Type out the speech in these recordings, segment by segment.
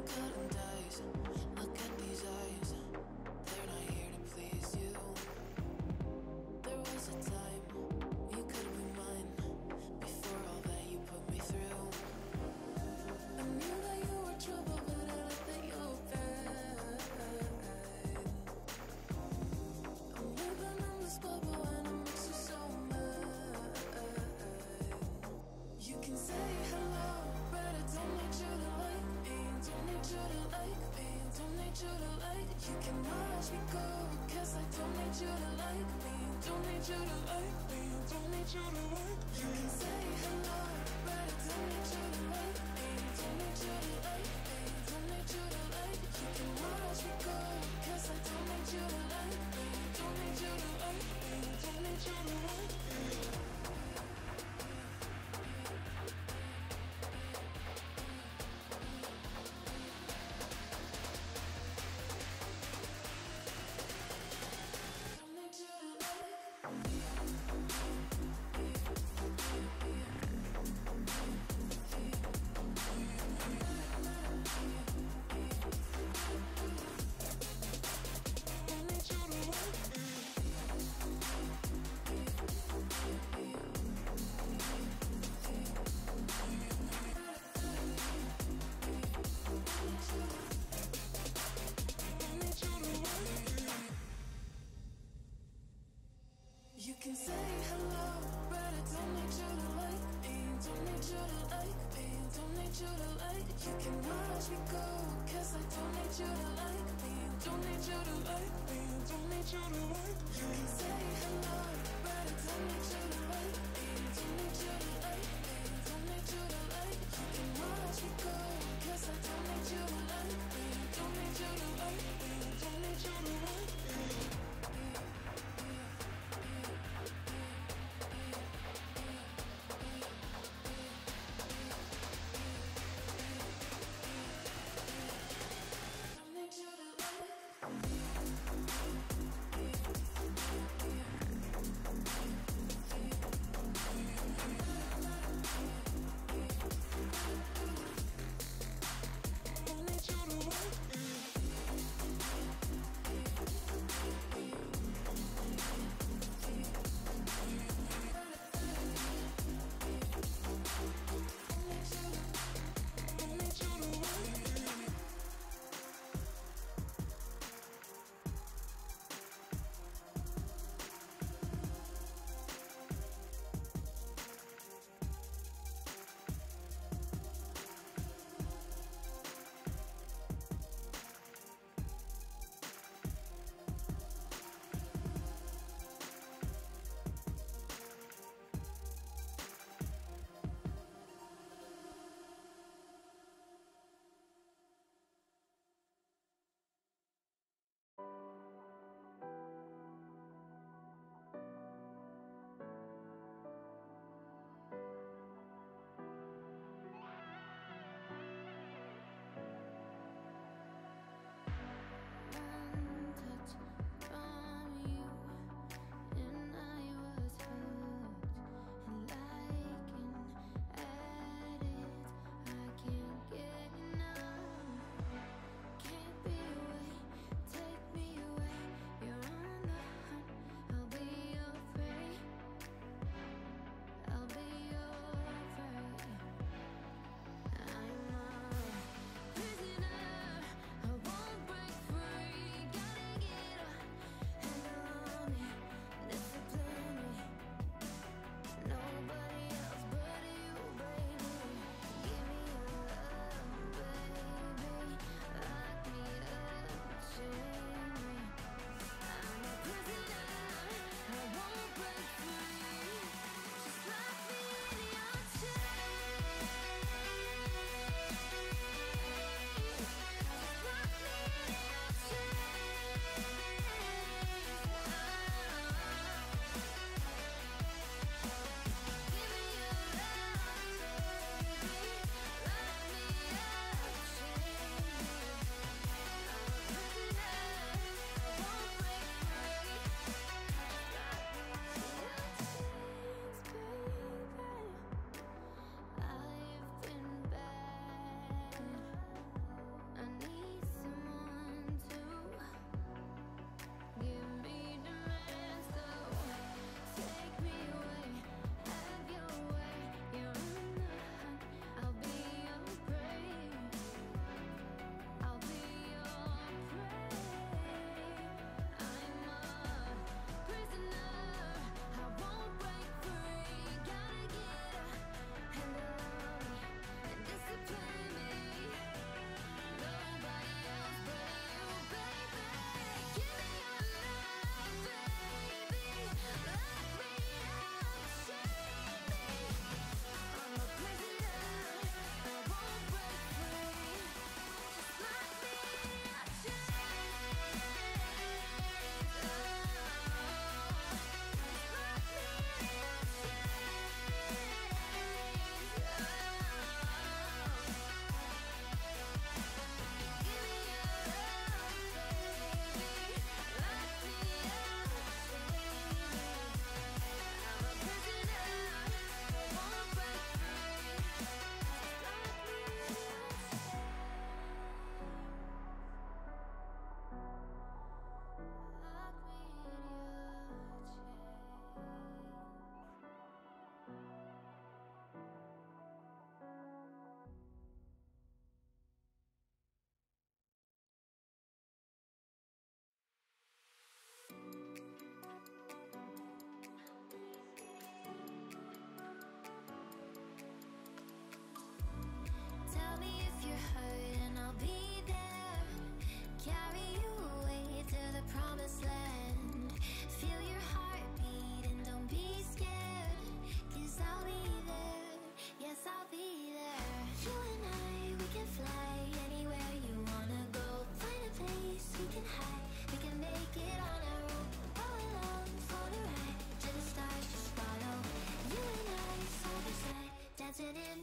cutting dice. Look at these eyes, they're not here to please you. There was a time you could be mine, before all that you put me through. I knew that you were trouble, but I let that you were bad. I'm living in this bubble and it makes you so mad. You can say hello, but I don't need you to like me. Don't need you to like me. Don't need you to like. You can watch me go, cause I don't need you to like me. Don't need you to like me. Don't need you to like. You can say hello, but I don't need you to like me. Don't need you to like me. Don't need you to like. You can watch me go, cause I don't need you to like me. Don't need you to like me. Don't need you to like me. You can say hello, but I don't need you to like me. Don't need you to like me. Don't need you to like. You can watch me go, cause I don't need you to like me. Don't need you to like me. Don't need you to like. You can say hello, but I don't need you to like me. Don't need you to like me. Don't need you to like. You can watch me go, cause I don't need you to like me. Don't need you to like me. Don't need you to like me.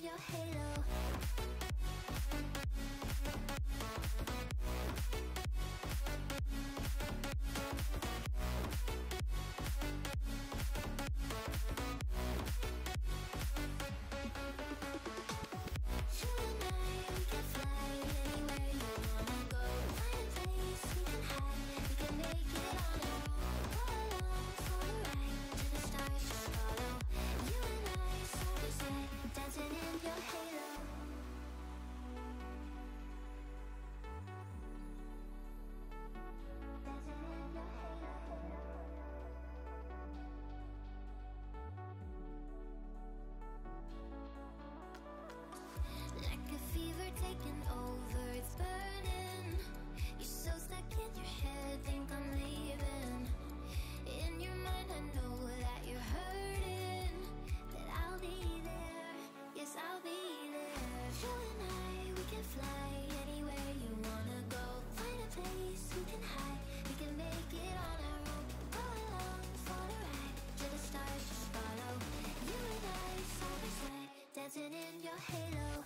your halo. Like a fever taking over, it's burning. You're so stuck in your head, think I'm leaving. In your mind I know that you're hurting, that I'll be there, yes I'll be there. You and I, we can fly anywhere you wanna go. Find a place we can hide, we can make it on our own. Go along for the ride, to the stars just follow. You and I, side by side, dancing in your halo.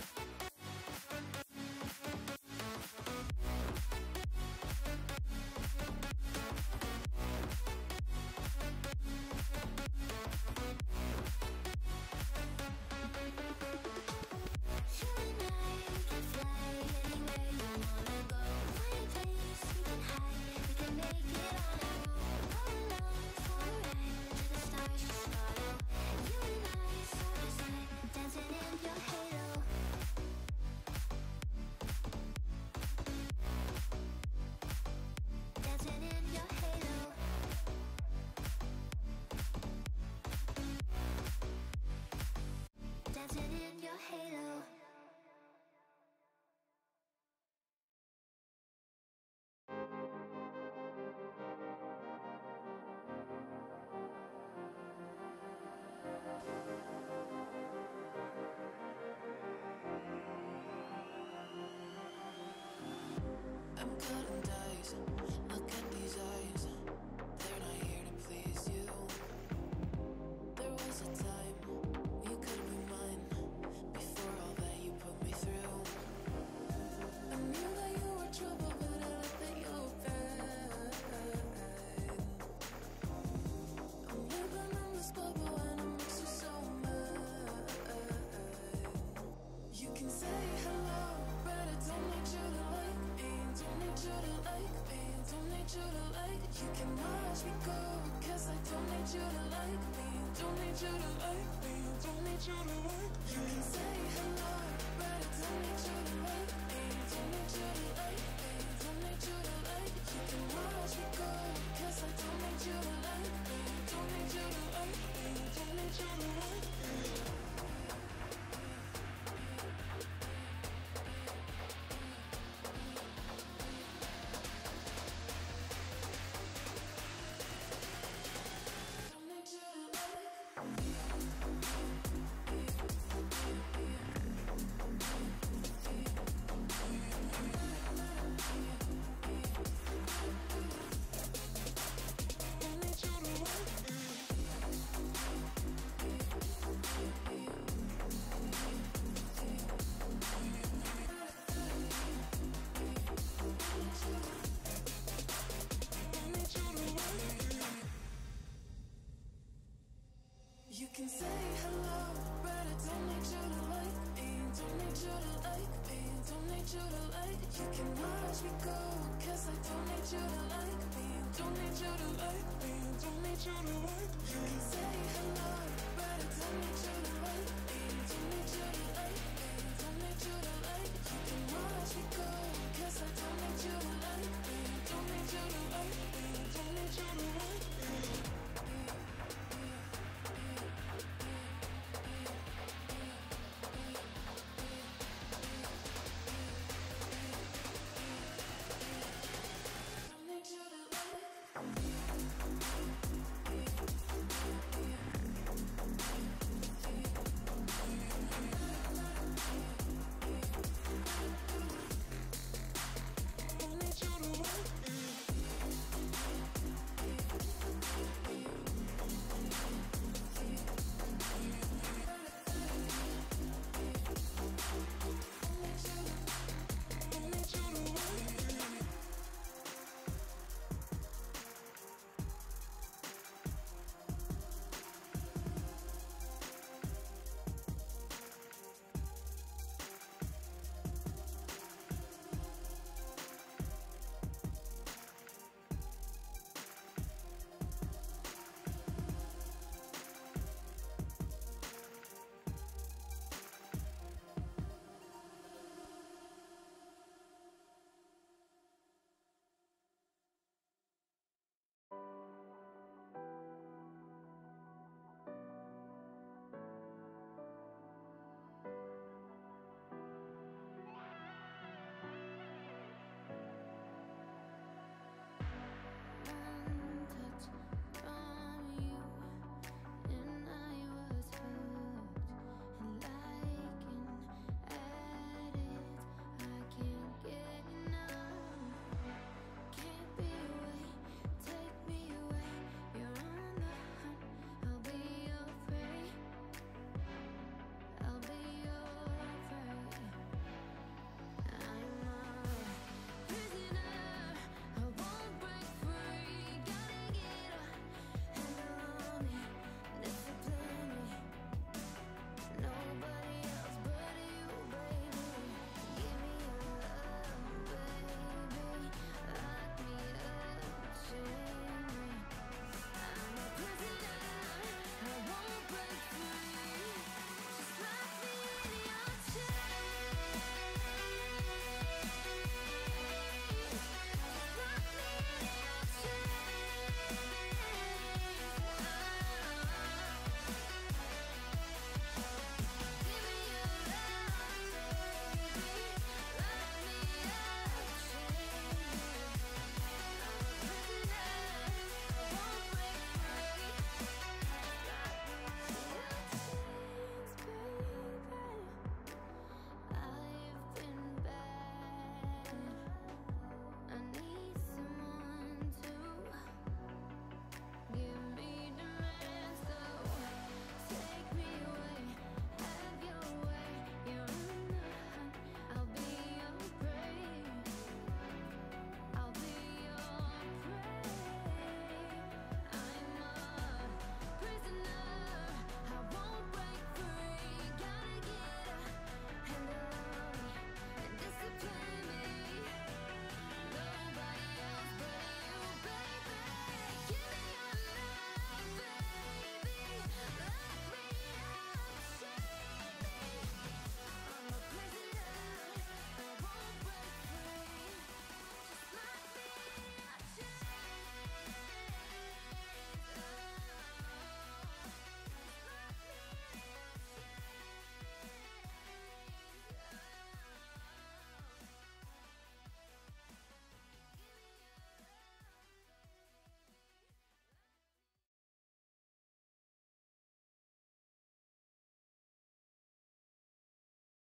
I'm cutting dice. Look at these eyes. They're not here to please you. There was a time you could be mine. Before all that you put me through, I knew that you were trouble, but I let that you were fine. I'm living in this bubble and it makes you so mad. You can say hello, but I don't need you to like me. Don't need you to like me. Don't need you to like. You can watch me go, cause I don't need you to like me. Don't need you to like me. Don't need you to like. You can say hello, but I don't need you to like me. Don't need you to like me. Don't need you to like. You can watch me go, cause I don't need you to like me. Don't need you to like me. Don't need you to like me. You can say hello, but I don't need you to like me. Don't need you to like me. Don't need you to like. You can watch me go, cause I don't need you to like me. Don't need you to like me. Don't need you to like. You can say hello, but I don't need you to like me. Don't need you to